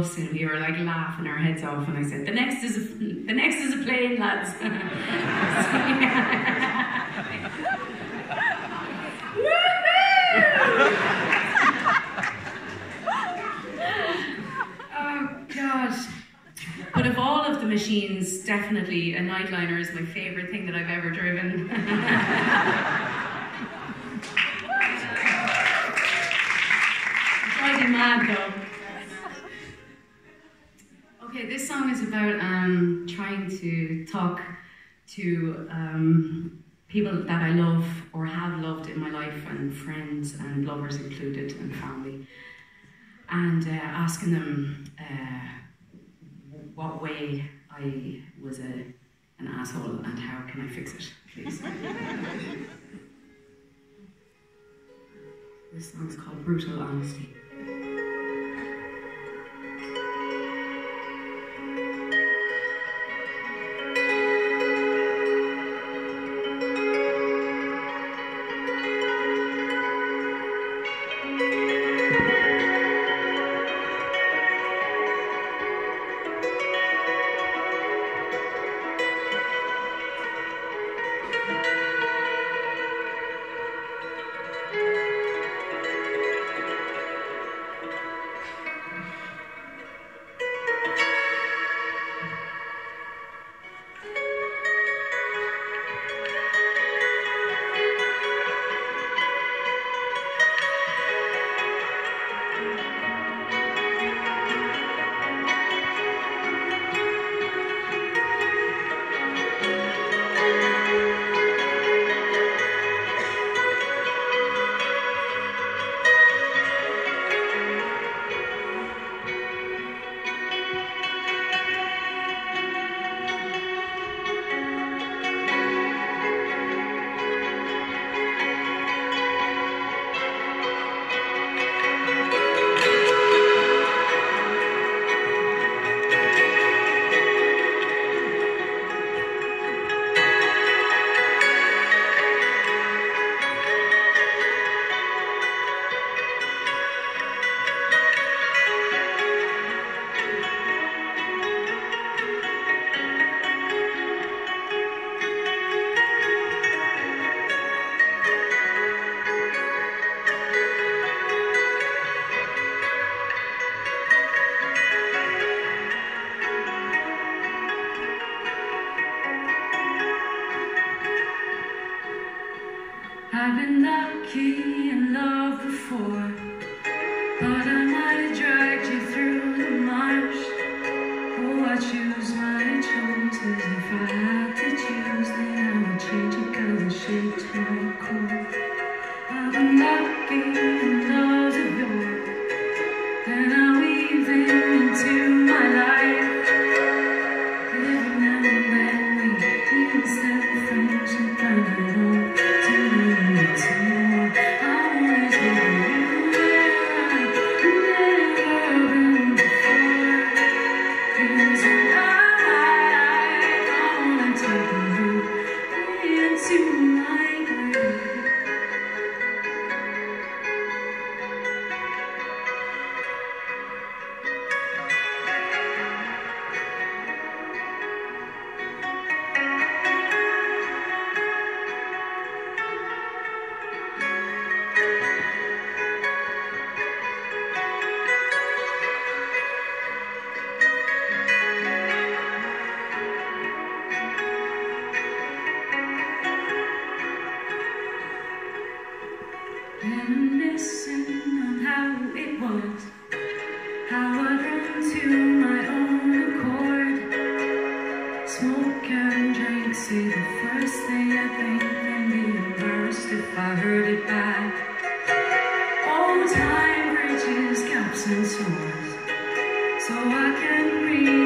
bus and we were like laughing our heads off, and I said, the next is a plane, lads. So, oh gosh. But of all of the machines, definitely a nightliner is my favourite thing that I've ever driven. Driving mad though. Okay, this song is about trying to talk to people that I love or have loved in my life, and friends and lovers included, and family, and asking them what way I was an asshole and how can I fix it, please. This song's called Brutal Honesty. I've been lucky in love before, but I might have dragged you through the marsh. Oh, I choose my choices. If I had to choose, then I would change it, 'cause it shaped my core. I've been lucky in loves of yours, and I weave them into my life. Every now and then we even step friendship and I know. Reminiscing on how it was, how I'd run to my own accord, smoke and drink, say the first thing I think, and be embarrassed if I heard it back. All time bridges, gaps and sores, so I can read